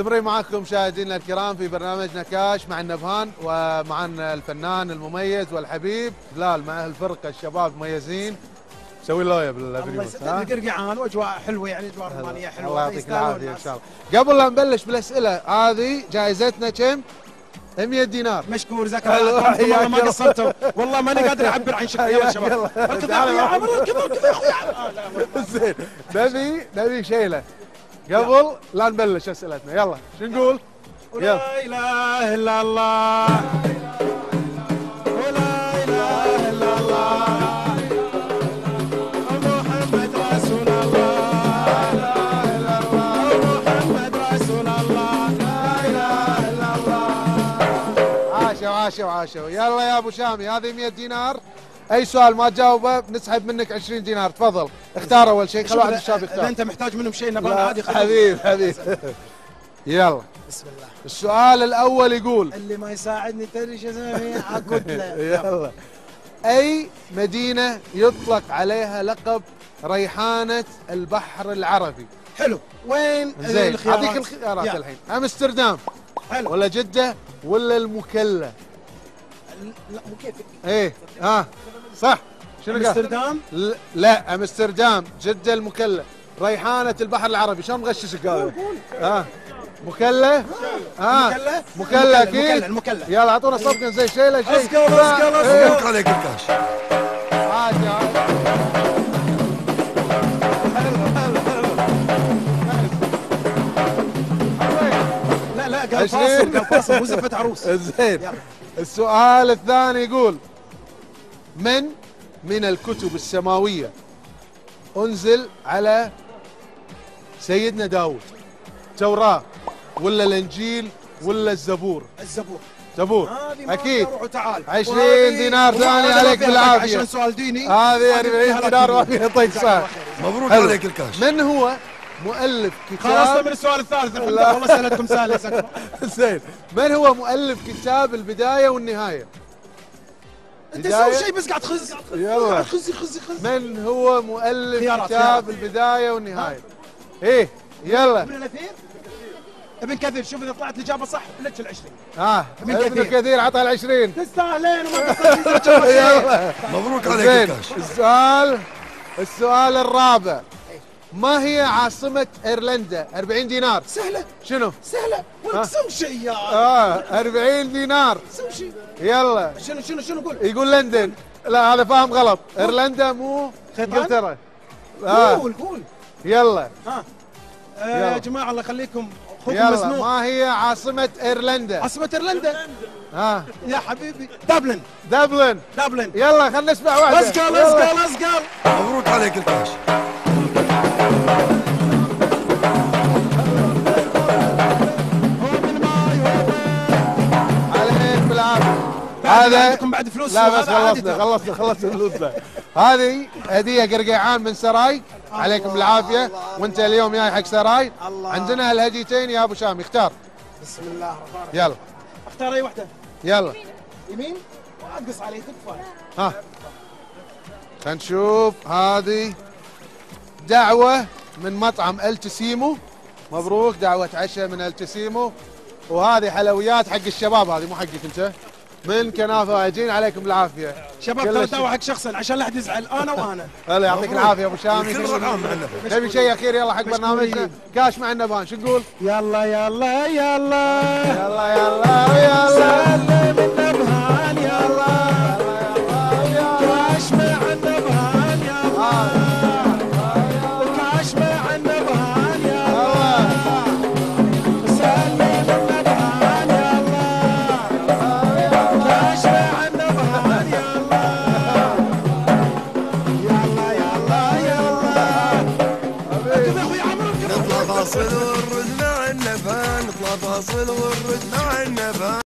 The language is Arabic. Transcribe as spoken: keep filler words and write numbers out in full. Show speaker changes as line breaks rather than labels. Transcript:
مستمرين معكم مشاهدينا الكرام في برنامجنا كاش مع النبهان، ومعنا الفنان المميز والحبيب بلال مع الفرقه الشباب مميزين. سوي لويا بالفيديو.
الله يسعدك. قرقعان واجواء حلوه، يعني اجواء رومانيه حلوه.
الله يعطيك العافيه ان شاء الله. قبل لا نبلش بالاسئله هذه جائزتنا كم؟ مئة دينار.
مشكور جزاك الله خير. والله ما قصرتوا، والله ماني قادر اعبر عن شكري. يلا شباب اركض يا عمر، اركض اركض يا اخوي.
زين نبي نبي شيله قبل لا نبلش اسئلتنا. يلا شو نقول؟
لا اله الا الله ولا اله الا الله محمد رسول الله لا اله الا الله محمد رسول الله لا اله الا الله.
عاشوا عاشوا عاشوا. يلا يا ابو شامي هذه مئة دينار. اي سؤال ما تجاوبه بنسحب منك عشرين دينار. تفضل اختار اول شيء. خل واحد الشباب يختار.
اذا انت محتاج منهم شيء نبغى عادي.
حبيب حبيب. يلا
بسم الله.
السؤال الاول يقول
اللي ما يساعدني تدري شو اسوي؟ اقول له.
يلا اي مدينه يطلق عليها لقب ريحانه البحر العربي؟
حلو. وين
زين
الخيارات؟
اعطيك الخيارات الحين. امستردام
حلو
ولا جده ولا المكلا؟
لا مو كيفك.
ايه ها آه. صح. شنو قال؟
امستردام؟
لا امستردام جده المكلا ريحانه البحر العربي. شلون مغششك هذا؟ ها مكلا؟ ها
مكلا؟
مكلا اكيد.
المكلا.
يلا اعطونا صفقه زي شيله شيء.
اسقل اسقل اسقل.
مبروك عليك الكاش.
عادي عادي.
لا لا قال فاصل قال فاصل مو زفة عروس.
زين السؤال الثاني يقول من من الكتب السماوية أنزل على سيدنا داود؟ توراة ولا الإنجيل ولا الزبور؟
الزبور.
زبور
هذه
أكيد.
روح وتعال.
عشرين دينار ثاني عليك بالعافية.
عشان سؤال ديني.
هذه أربعين دينار وافي يعطيك صح.
مبروك
حلو.
عليك الكاش.
من هو مؤلف
خلصنا
كتاب
من السؤال الثالث الحمد لله. والله سألتكم سهلة.
زين من هو مؤلف كتاب البداية والنهاية؟
انت سوي شيء بس قاعد تخز.
يلا
خزي خزي خزي.
من هو مؤلف
خيارات
كتاب
خيارات.
البداية والنهاية؟ ايه يلا.
ابن الاثير؟ ابن كثير. شوف اذا طلعت الاجابه صح لك العشرين.
ها
ابن
ابن
كثير.
كثير عطى العشرين.
تستاهلين وما قصرت.
يلا
مبروك عليك
زين
الكاش.
السؤال السؤال الرابع ما هي عاصمة ايرلندا؟ أربعين دينار.
سهله
شنو؟
سهله. ولك سوي شيء يا
اه أربعين دينار.
سوي شيء.
يلا
شنو شنو شنو قول.
يقول لندن. لا هذا فاهم غلط. ايرلندا مو
خيطان؟
انجلترا. آه.
قول قول.
يلا
ها آه
يلا.
يا جماعه الله يخليكم اخوكم
يلا
مسنون.
ما هي عاصمة ايرلندا؟
عاصمه ايرلندا.
ها
يا حبيبي دبلن.
دبلن.
دبلن.
يلا خلينا نسمع واحدة.
اسقل
يلا.
اسقل اسقل.
مبروك عليك الكاش.
عليك بالعافية.
هذا
هذا
عندكم بعد فلوس.
لا بس
وهذا عادي
خلصنا
ترى.
خلصنا خلصنا فلوسنا. هذه هدية قرقيعان من سراي. عليكم بالعافية. وانت اليوم جاي حق سراي.
الله.
عندنا هالهديتين يا ابو شامي اختار.
بسم الله الرحمن الرحيم.
يلا
اختار اي واحده.
يلا
يمين وادقص عليه تكفى.
ها خلينا نشوف. هذه دعوة من مطعم التسيمو. مبروك دعوة عشاء من التسيمو. وهذه حلويات حق الشباب. هذه مو حقك انت. من كنافة وعجين. عليكم بالعافية
شباب
كل
ترى
الشيء.
دعوة حق شخص عشان لا احد يزعل. انا وانا.
هلا يعطيك العافية ابو شامي.
كل رقم معنا.
تبي شيء اخير يلا حق برنامجنا كاش مع النبهان؟ شو نقول؟
يلا يلا يلا
يلا يلا يلا
سلم النبهان يلا كاش مع النبهان يلا كاش مع النبهان يلا سلم النبهان يلا كاش مع النبهان يلا يلا يلا يلا. كذا اخوي عمرو
نطلع فاصل ونرد مع النبهان. نطلع فاصل ونرد مع النبهان.